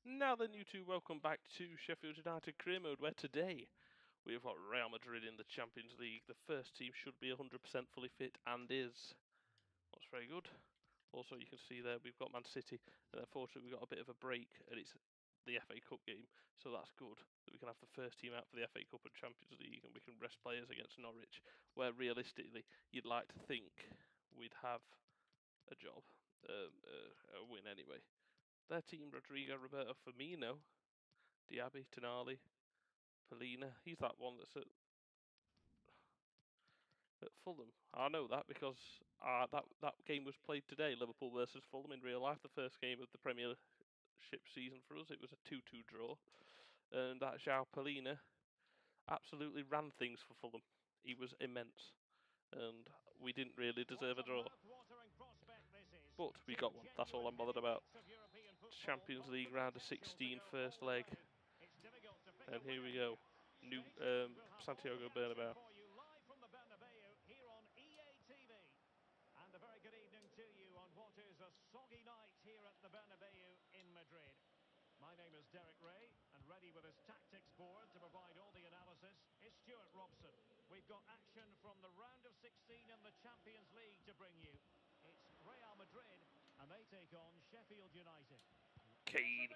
Now then, you two, welcome back to Sheffield United Career Mode, where today we have got Real Madrid in the Champions League. The first team should be 100% fully fit and is. That's very good. Also, you can see there we've got Man City, and unfortunately we've got a bit of a break, and it's the FA Cup game, so that's good that we can have the first team out for the FA Cup and Champions League, and we can rest players against Norwich, where realistically you'd like to think we'd have a job, a win anyway. Their team: Rodrigo, Roberto, Firmino, Diaby, Tonali, Polina. He's that one that's at Fulham. I know that because that game was played today, Liverpool versus Fulham in real life, the first game of the Premiership season for us. It was a 2-2 draw. And that João Polina absolutely ran things for Fulham. He was immense. And we didn't really deserve a draw. But we got one. That's all I'm bothered about. Champions League round of 16, first leg. And here we go. New Santiago Bernabéu. And a very good evening to you on what is a soggy night here at the Bernabeu in Madrid. My name is Derek Ray, and ready with his tactics board to provide all the analysis is Stuart Robson. We've got action from the round of 16 in the Champions League to bring you. It's Real Madrid, and they take on Sheffield United. Kane.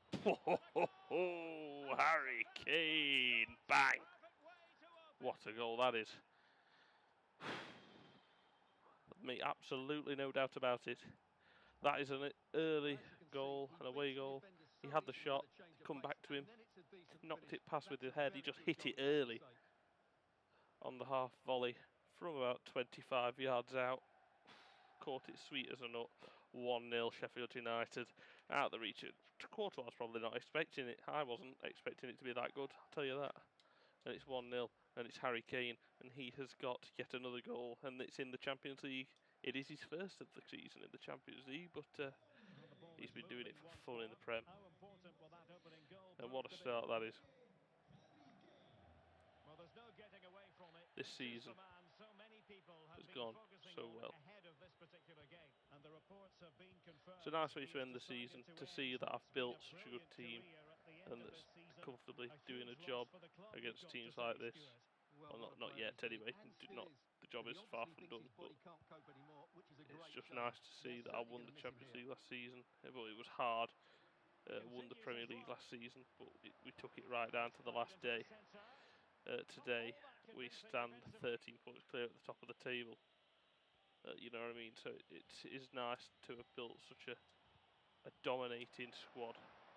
Oh, Harry Kane. Bang. What a goal that is. Me, absolutely no doubt about it. That is an early goal, an away goal. He had the shot, come back to him, knocked it past with his head. He just hit it early on the half volley from about 25 yards out. Caught it sweet as a nut. 1-0 Sheffield United. Out the reach. Quarter was probably not expecting it. I wasn't expecting it to be that good, I'll tell you that. And it's 1-0, and it's Harry Kane, and he has got yet another goal, and it's in the Champions League. It is his first of the season in the Champions League, but he's been doing it for fun in the Prem. And what a start that is. Well, there's no getting away from it. This season has gone so well. It's a nice way to end the season, to see that I've built such a good team and that's comfortably doing a job against teams like this. Well, not yet anyway. The job is far from done, but it's just nice to see that I won the Champions League last season. But it was hard. Won the Premier League last season, but we took it right down to the last day. Today we stand 13 points clear at the top of the table. You know what I mean? So it is nice to have built such a dominating squad.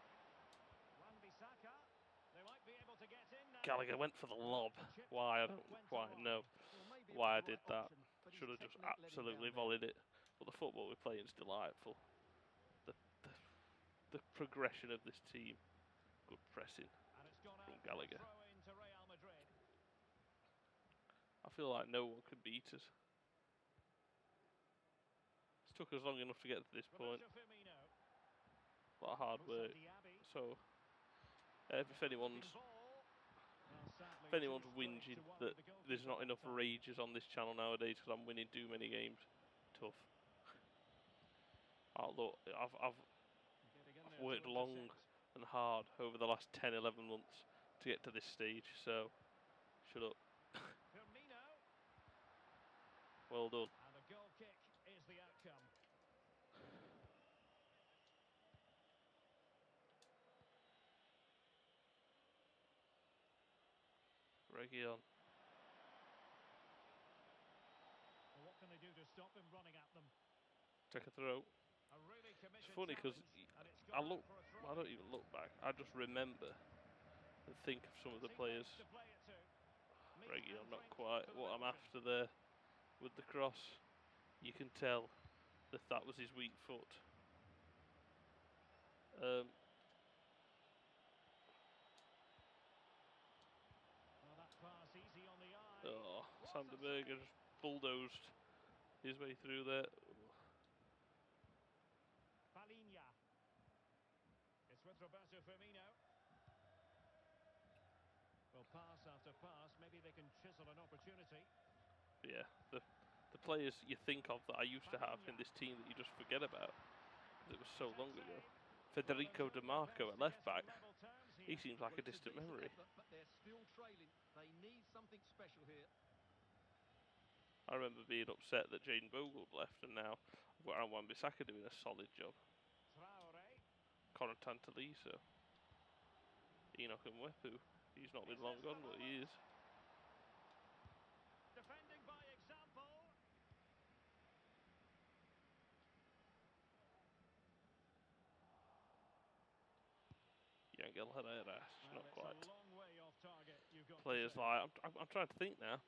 Gallagher went for the lob. Why? I don't quite know why I did that. Should have just absolutely volleyed it. But the football we're playing is delightful. The progression of this team. Good pressing from Gallagher. I feel like no one could beat us. It's took us long enough to get to this point. A lot of hard work. So, if anyone's whinging that there's not enough rages on this channel nowadays because I'm winning too many games, tough. Look, I've worked long and hard over the last 10-11 months to get to this stage, so shut up. Well done. And the goal kick is the outcome. Region. Well, what can they do to stop him running at them? Take a throw. It's funny because I don't even look back. I just remember and think of some of the players. Region, not quite what I'm after there with the cross. You can tell that was his weak foot. Oh, Sander Berger just bulldozed his way through there. Palinha. It's with Roberto Firmino. Well, pass after pass, maybe they can chisel an opportunity. Yeah, the players you think of that I used to have in this team that you just forget about. It was so long ago. Federico DiMarco at left back. He seems like a distant memory. But they're still trailing. They need something special here. I remember being upset that Jane Bogle left, and now I've got Aaron Wan-Bissaka doing a solid job. Conor Tantaliso, Enoch Mwepu. He's not been long gone, but he is. Defending by example. Yangel Herrera, not quite. A long way off target, you've got Players like I'm trying to think now.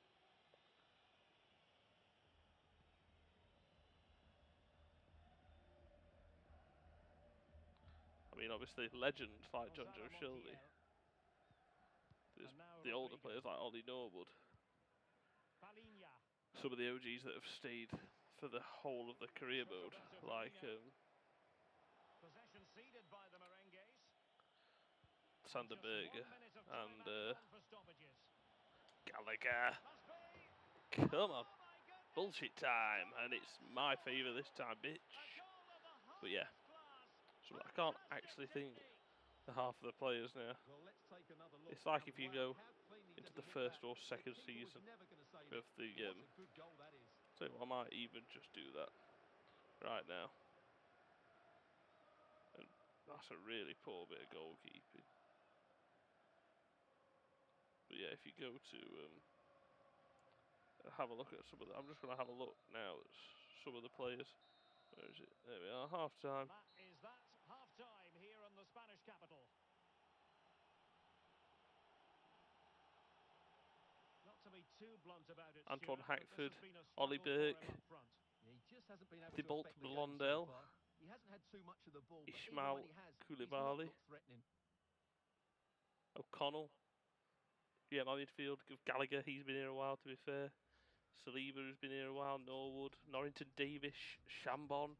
I mean, obviously legends like John Joe Shelby. There's the older players like Ollie Norwood. Some of the OGs that have stayed for the whole of the career mode, like possession ceded by the Merengues. Sander Berger and Gallagher. Come on, bullshit time, and it's my favour this time, bitch. But yeah, so I can't actually think the half of the players now. It's like if you go into the first or second season of the so I might even just do that right now. And that's a really poor bit of goalkeeping. But yeah, if you go to have a look at some of the, I'm just going to have a look now at some of the players. Where is it? There we are, half time. That is half time here in the Spanish capital. Not to be too blunt about it, Antoine Stuart, Hackford, Ollie Burke, He just hasn't been able to Thibault affect the game Blondell, so far. He hasn't had too much of the ball, but even Ismail when he has, he's not Koulibaly, looked threatening. O'Connell. Yeah, my midfield, Gallagher, he's been here a while to be fair. Saliba, who's been here a while, Norwood, Norrington Davis, Chambon,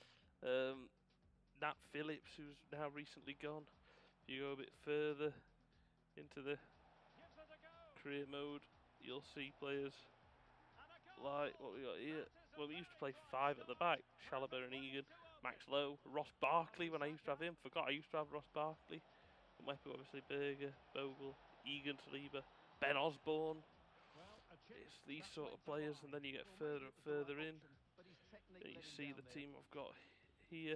Nat Phillips, who's now recently gone. If you go a bit further into the career mode, you'll see players like what we got here. Well, we used to play 5 at the back, Chalobah and Egan, Max Lowe, Ross Barkley when I used to have him. Forgot I used to have Ross Barkley. And Wepu, obviously, Berger, Bogle, Egan, Saliba, Ben Osborne. It's these sort of players, and then you get further and further in, and you see the team I've got here.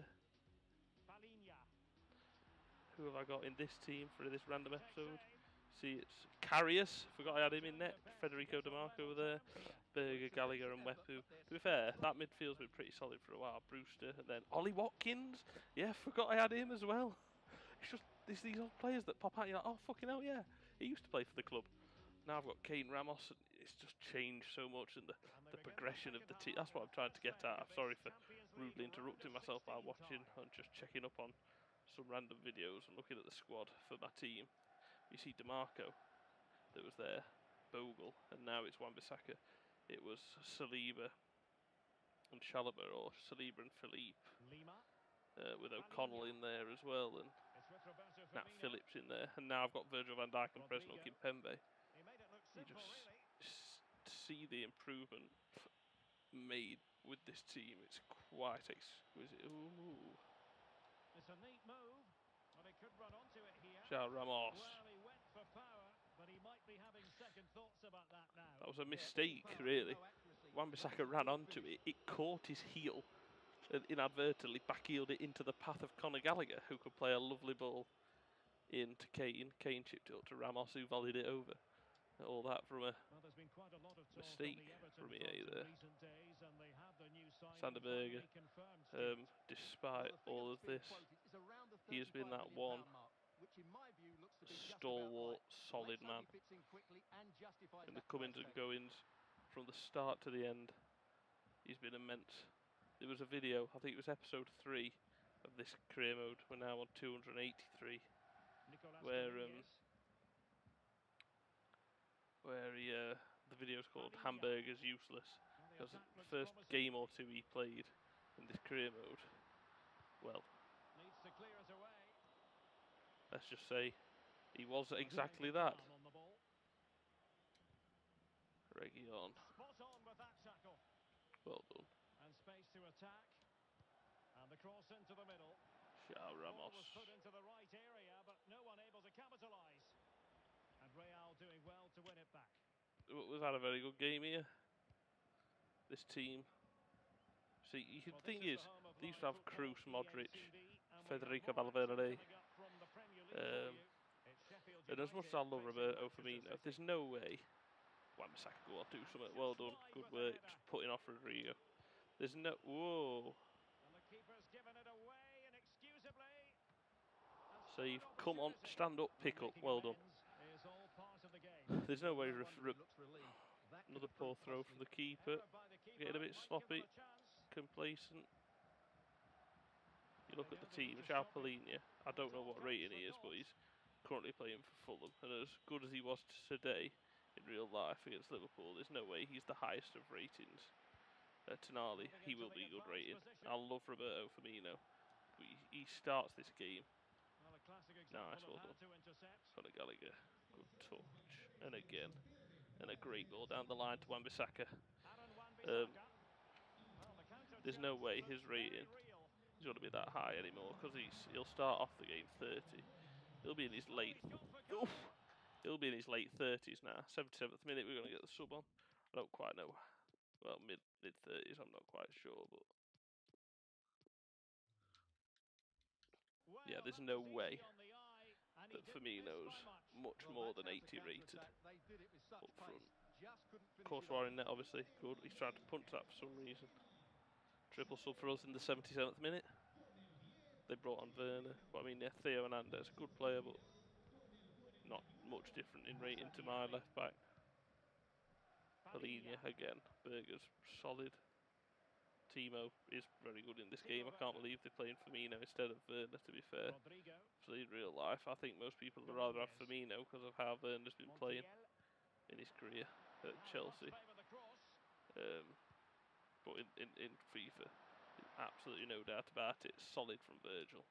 Who have I got in this team for this random episode? See, it's Karius, forgot I had him in net, Federico DiMarco there, Berger, Gallagher and Wepu. To be fair, that midfield's been pretty solid for a while. Brewster, and then Ollie Watkins, yeah, forgot I had him as well. It's just these old players that pop out, you're like, oh fucking hell yeah, he used to play for the club. Now I've got Kane Ramos, and it's just changed so much, and the progression of the team. That's what I'm trying to get at. I'm sorry for rudely interrupting myself by watching and just checking up on some random videos and looking at the squad for my team. You see DiMarco that was there, Bogle, and now it's Wan-Bissaka. It was Saliba and Chalobah, or Saliba and Philippe, with O'Connell in there as well, and Nat Phillips in there. And now I've got Virgil van Dijk and Presnel Kimpembe. You just see the improvement made with this team. It's quite exquisite. Ooh. It's a neat move, but he could run onto it here. Charles Ramos. Well, he went for power, but he might be having second thoughts about that now. That was a mistake, really. Wan-Bissaka ran onto it. It caught his heel and inadvertently backheeled it into the path of Conor Gallagher, who could play a lovely ball into Kane. Kane chipped it up to Ramos, who volleyed it over. All that from a mistake from EA there. Sander Berger, despite all of this, he has been that one stalwart, solid man in the comings and goings from the start to the end. He's been immense. There was a video, I think it was episode 3 of this career mode. We're now on 283, where he, the video's called Hamburgers Useless, because the first game or two he played in this career mode, well, let's just say he was exactly that. Reguilon. Well done. And space to attack. And the cross into the middle. Ramos. Was put into the right area, but no one able to capitalise. And Real doing well to win it back. We've had a very good game here. This team. See, the thing is, they used to have Cruz, Modric, Federico Valverde. And as much as I love Roberto Firmino, there's no way Wan-Bissaka go on, do something. Well done, good work, just putting off Rodrigo. There's no. Whoa. And the keeper's given it away inexcusably. Save, come on, stand up, pick up. Well done. There's no way. Another poor throw from the keeper. Getting a bit sloppy, complacent. You look at the team, João Palhinha, I don't know what rating he is, but he's currently playing for Fulham. And as good as he was today in real life against Liverpool, there's no way he's the highest of ratings. Tonali, he will be a good rating. I love Roberto Firmino, but he starts this game. Nice, well done. Conor Gallagher, good touch. And again, and a great ball down the line to Wan-Bissaka. There's no way his rating is going to be that high anymore, because he'll start off the game 30. He'll be in his late. Oof, he'll be in his late 30s now. 77th minute, we're going to get the sub on. I don't quite know. Well, mid 30s, I'm not quite sure, but yeah, there's no way that Firmino's much more than 80 rated up front. Courtois in net, obviously good. He's tried to punch that for some reason. Triple sub for us in the 77th minute. They brought on Werner, but I mean, yeah, Theo Hernandez, good player, but not much different in rating to my left back. Palhinha again. Berger's solid. Timo is very good in this game. I can't believe they're playing Firmino instead of Werner, to be fair. So in real life, I think most people would rather have Firmino because of how Werner's been playing in his career at Chelsea. But in FIFA, absolutely no doubt about it. Solid from Virgil.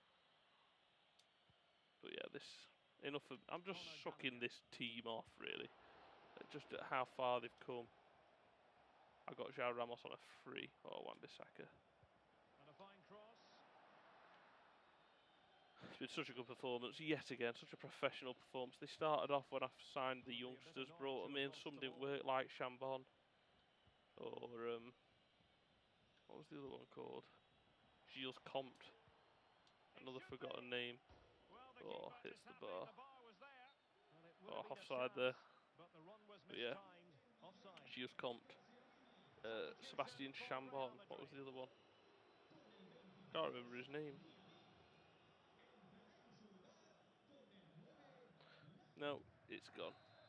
But yeah, enough of. I'm just sucking this team off, really. Just at how far they've come. I got João Ramos on a free, or Wan-Bissaka. It's been such a good performance, yet again, such a professional performance. They started off when I signed the youngsters, brought them in, some didn't work, like Chambon. Or, what was the other one called? Gilles Comte. Another forgotten name. Oh, hits the bar. Oh, offside there. But yeah, Gilles Comte. Sebastian Chambon. What was the other one? Can't remember his name. No, it's gone.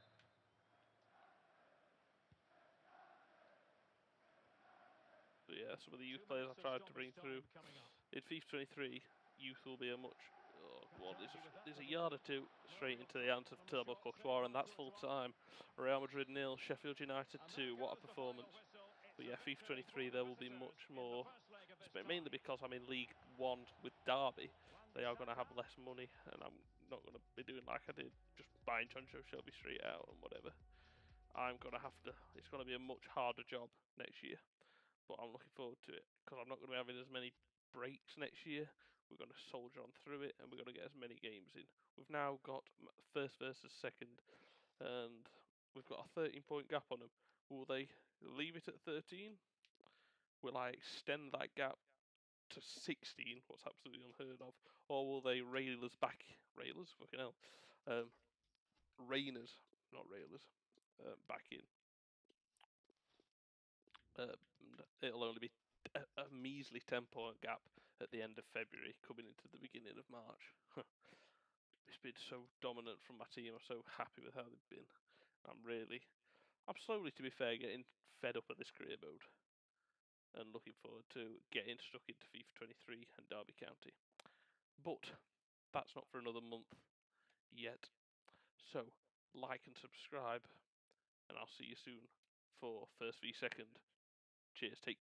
But yeah, some of the youth players I tried to bring through. In FIFA 23, youth will be a much. Oh, God, there's a yard or two straight into the hands of Thibaut Courtois, and that's full time. Real Madrid 0, Sheffield United 2. What a performance! But yeah, FIFA 23, there will be much more. Mainly because I'm in League 1 with Derby. They are going to have less money, and I'm not going to be doing like I did, just buying Choncho Shelby straight out and whatever. I'm going to have to. It's going to be a much harder job next year. But I'm looking forward to it because I'm not going to be having as many breaks next year. We're going to soldier on through it, and we're going to get as many games in. We've now got first versus second, and we've got a 13-point gap on them. Will they leave it at 13? Will I extend that gap to 16? What's absolutely unheard of. Or will they rail us back? Railers? Fucking hell. Rainers, not railers. Back in. It'll only be a measly 10-point gap at the end of February, coming into the beginning of March. It's been so dominant from my team. I'm so happy with how they've been. I'm slowly, to be fair, getting fed up of this career mode and looking forward to getting stuck into FIFA 23 and Derby County. But that's not for another month yet. So, like and subscribe, and I'll see you soon for First v Second. Cheers, take